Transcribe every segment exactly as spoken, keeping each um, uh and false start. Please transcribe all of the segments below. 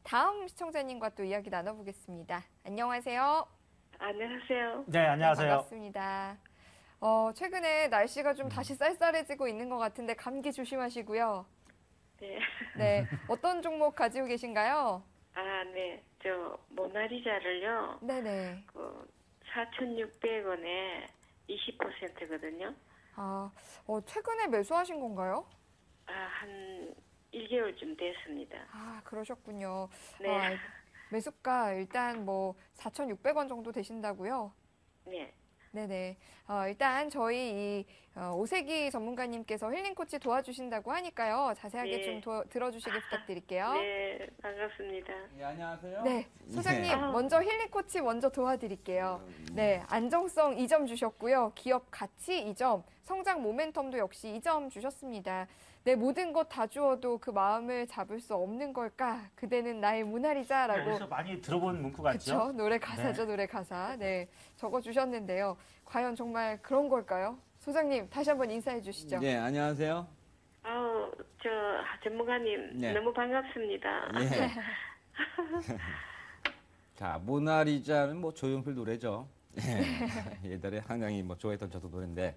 다음 시청자님과 또 이야기 나눠보겠습니다. 안녕하세요. 안녕하세요. 네, 안녕하세요. 네, 반갑습니다. 어, 최근에 날씨가 좀 다시 쌀쌀해지고 있는 것 같은데 감기 조심하시고요. 네. 네, 어떤 종목 가지고 계신가요? 아, 네. 저 모나리자를요. 네네. 그 사천육백 원에 이십 퍼센트거든요. 아, 어, 최근에 매수하신 건가요? 아, 한 일 개월쯤 됐습니다. 아, 그러셨군요. 네. 어, 매수가 일단 뭐 사천육백 원 정도 되신다고요? 네. 네네. 어, 일단 저희 이 어, 오세기 전문가님께서 힐링 코치 도와주신다고 하니까요. 자세하게 네. 좀 도, 들어주시기 부탁드릴게요. 네, 반갑습니다. 네, 안녕하세요. 네, 소장님 네. 먼저 힐링 코치 먼저 도와드릴게요. 네, 안정성 이 점 주셨고요. 기업 가치 이 점, 성장 모멘텀도 역시 이 점 주셨습니다. 내 모든 것 다 주어도 그 마음을 잡을 수 없는 걸까? 그대는 나의 모나리자라고. 그래서 많이 들어본 문구 같죠? 그렇죠. 노래 가사죠, 노래 가사. 네, 적어 주셨는데요. 과연 정말 그런 걸까요? 소장님 다시 한번 인사해 주시죠. 네, 안녕하세요. 아우, 저 전문가님 네. 너무 반갑습니다. 예. 자, 모나리자는 뭐 조용필 노래죠. 예. 옛날에 항상이 뭐 좋아했던 저도 노래인데.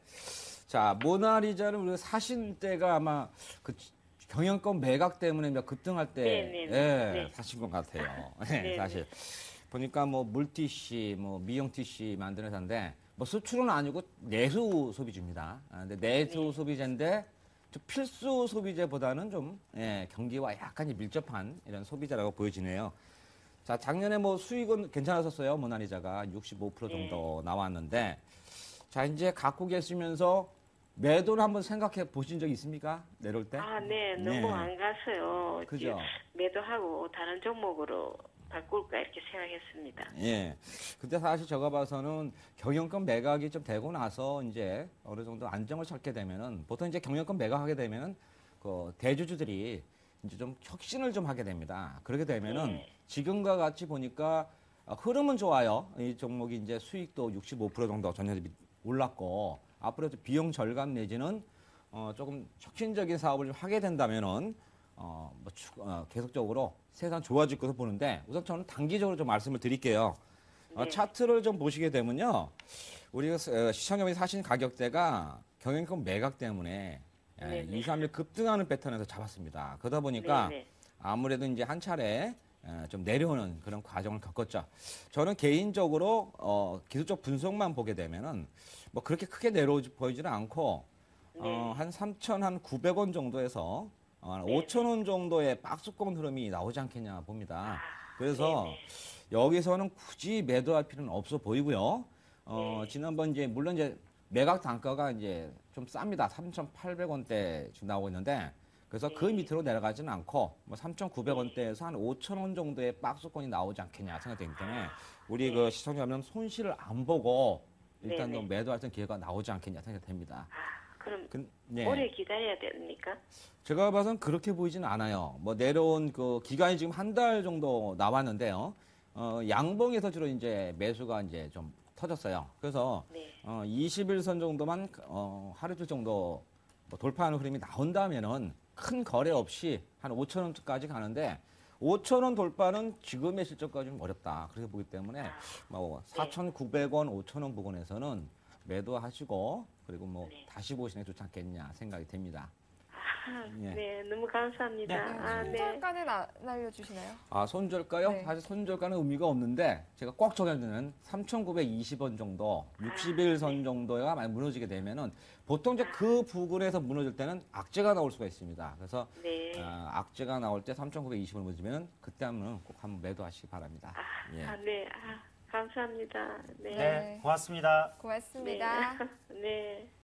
자, 모나리자는 우리가 사신 때가 아마 그 경영권 매각 때문에 몇 급등할 때 네, 네, 네. 예, 네. 사신 것 같아요. 네, 예, 네. 사실. 보니까 뭐 물티슈, 뭐 미용 티슈 만드는 회사인데 뭐 수출은 아니고 내수 소비주입니다. 아, 근데 내수 네. 소비재인데 좀 필수 소비재보다는 좀 예, 경기와 약간 밀접한 이런 소비자라고 보여지네요. 자, 작년에 뭐 수익은 괜찮았었어요. 모나리자가 육십오 퍼센트 정도 나왔는데 자, 이제 갖고 계시면서 매도를 한번 생각해 보신 적 있습니까? 내려올 때? 아, 네. 너무 네. 안 가서요. 그죠? 매도하고 다른 종목으로 바꿀까 이렇게 생각했습니다. 예. 근데 사실 제가 봐서는 경영권 매각이 좀 되고 나서 이제 어느 정도 안정을 찾게 되면은 보통 이제 경영권 매각하게 되면은 그 대주주들이 이제 좀 혁신을 좀 하게 됩니다. 그렇게 되면은 네. 지금과 같이 보니까 어, 흐름은 좋아요. 이 종목이 이제 수익도 육십오 퍼센트 정도 전년 대비 올랐고 앞으로 비용 절감 내지는 어, 조금 혁신적인 사업을 좀 하게 된다면은 어, 뭐 추, 어, 계속적으로 세상 좋아질 것으로 보는데 우선 저는 단기적으로 좀 말씀을 드릴게요. 어, 네. 차트를 좀 보시게 되면요. 우리가 어, 시청자분이 사신 가격대가 경영권 매각 때문에 예, 네네. 이, 삼 일 급등하는 패턴에서 잡았습니다. 그러다 보니까 네네. 아무래도 이제 한 차례 에, 좀 내려오는 그런 과정을 겪었죠. 저는 개인적으로 어, 기술적 분석만 보게 되면은 뭐 그렇게 크게 내려오 보이지는 않고 어, 한 삼천구백 원 정도에서 어, 한 네. 오천 원 정도의 박스권 흐름이 나오지 않겠냐 봅니다. 그래서 네네. 여기서는 굳이 매도할 필요는 없어 보이고요. 어, 네. 지난번 이제 물론 이제 매각 단가가 이제 좀 쌉니다. 삼천팔백 원대 지금 나오고 있는데 그래서 그 네. 밑으로 내려가지는 않고 뭐 삼천구백 원대에서 한 오천 원 정도의 박스권이 나오지 않겠냐 생각되기 때문에 우리 그 시청자분 손실을 안 보고 일단 네네. 좀 매도할 때 기회가 나오지 않겠냐 생각됩니다. 아, 그럼 근- 네. 오래 기다려야 됩니까? 제가 봐서는 그렇게 보이지는 않아요. 뭐 내려온 그 기간이 지금 한 달 정도 나왔는데요. 어, 양봉에서 주로 이제 매수가 이제 좀 터졌어요. 그래서 네. 어, 이십 일선 정도만 어, 하루 줄 정도 뭐 돌파하는 흐름이 나온다면은 큰 거래 없이 한 오천 원까지 가는데 오천 원 돌파는 지금의 실적까지 좀 어렵다. 그렇게 보기 때문에 뭐 사천구백 원, 오천 원 부근에서는 매도하시고 그리고 뭐 네. 다시 보시는 게 좋지 않겠냐 생각이 됩니다. 아, 예. 네, 너무 감사합니다. 네. 아, 네. 손절가는 안 알려주시나요? 아, 손절가요? 네. 사실 손절가는 의미가 없는데 제가 꽉 정해두는 삼천구백이십 원 정도, 육십 일선 정도가 많이 무너지게 되면은 보통 이제 그 부근에서 무너질 때는 악재가 나올 수가 있습니다. 그래서 네. 어, 악재가 나올 때 삼천구백이십 원 무너지면 그때 하면 꼭 한번 매도하시기 바랍니다. 아, 예. 아, 네. 아, 감사합니다. 네. 네, 고맙습니다. 고맙습니다. 네. 네.